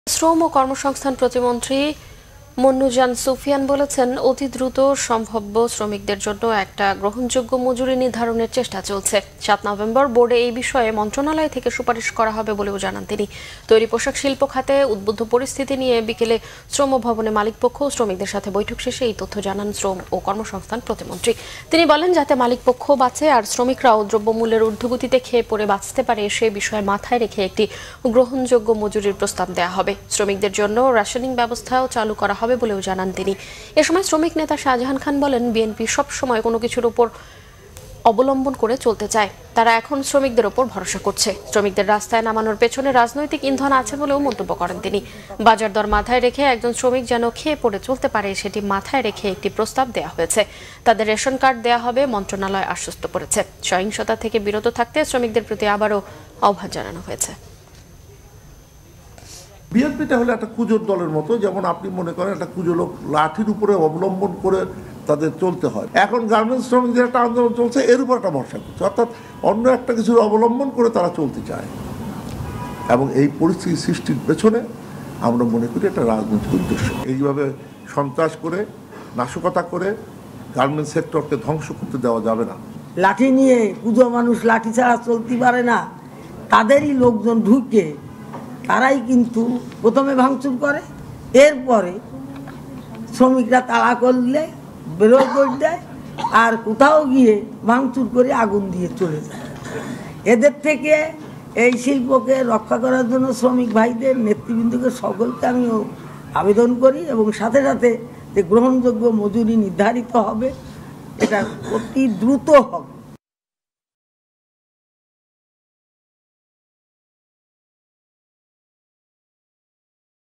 শ্রম ও কর্মসংস্থান প্রতিমন্ত্রী মন্নুজান সুফিয়ান বলেছেন, অতি দ্রুত সম্ভাব্য শ্রমিকদের জন্য একটা গ্রহণযোগ্য মজুরি নির্ধারণের চেষ্টা চলছে। 7 নভেম্বর বোর্ডে এই বিষয়ে মন্ত্রণালয় থেকে সুপারিশ করা হবে বলেও জানান তিনি। তৈরি পোশাক শিল্প খাতে উদ্বুদ্ধ পরিস্থিতি নিয়ে বিকেলে শ্রম ভবনে মালিকপক্ষ ও শ্রমিকদের সাথে বৈঠক শেষে এই তথ্য জানান শ্রম ও কর্মসংস্থান প্রতিমন্ত্রী। তিনি বলেন, যাতে মালিকপক্ষ বাঁচে আর শ্রমিকরাও দ্রব্যমূল্যের ঊর্ধ্বগতিতে খেয়ে পড়ে বাঁচতে পারে, সে বিষয়ে মাথায় রেখে একটি গ্রহণযোগ্য মজুরির প্রস্তাব দেওয়া হবে। শ্রমিকদের জন্য রেশনিং ব্যবস্থাও চালু করা হবে বলেও জানান তিনি। এ সময় শ্রমিক নেতা শাহজাহান খান বলেন, বিএনপি সব সময় কোনো কিছুর উপর অবলম্বন করে চলতে চায়। তারা এখন শ্রমিকদের উপর ভরসা করছে। শ্রমিকদের রাস্তায় নামানোর পেছনে রাজনৈতিক ইন্ধন আছে বলেও মন্তব্য করেন তিনি। বাজার দর মাথায় রেখে একজন শ্রমিক যেন খেয়ে পড়ে চলতে পারে, সেটি মাথায় রেখে একটি প্রস্তাব দেওয়া হয়েছে। তাদের রেশন কার্ড দেওয়া হবে, মন্ত্রণালয় আশ্বস্ত করেছে। সহিংসতা থেকে বিরত থাকতে শ্রমিকদের প্রতি আবারও আহ্বান জানানো হয়েছে। বিএনপিটা হলো একটা কুজোর দলের মতো, যেমন আপনি মনে করেন একটা কুজো লোক লাঠির উপরে অবলম্বন করে তাদের চলতে হয়। এখন গার্মেন্টস শ্রমিকদের একটা আন্দোলন চলছে, এর উপর একটা ভরসা করছে, অর্থাৎ অন্য একটা কিছুর অবলম্বন করে তারা চলতে চায়। এবং এই পরিস্থিতি সৃষ্টির পেছনে আমরা মনে করি একটা রাজনৈতিক উদ্দেশ্য। এইভাবে সন্ত্রাস করে, নাশকতা করে গার্মেন্টস সেক্টরকে ধ্বংস করতে দেওয়া যাবে না। লাঠি নিয়ে কুজো মানুষ লাঠি ছাড়া চলতে পারে না, তাদেরই লোকজন ঢুকে তারাই কিন্তু প্রথমে ভাঙচুর করে, এরপরে শ্রমিকরা তাড়া করলে বেরোয় করে দেয়, আর কোথাও গিয়ে ভাঙচুর করে আগুন দিয়ে চলে যায়। এদের থেকে এই শিল্পকে রক্ষা করার জন্য শ্রমিক ভাইদের, নেতৃবৃন্দকে, সকলকে আমি আবেদন করি এবং সাথে সাথে যে গ্রহণযোগ্য মজুরি নির্ধারিত হবে, এটা অতি দ্রুত হবে।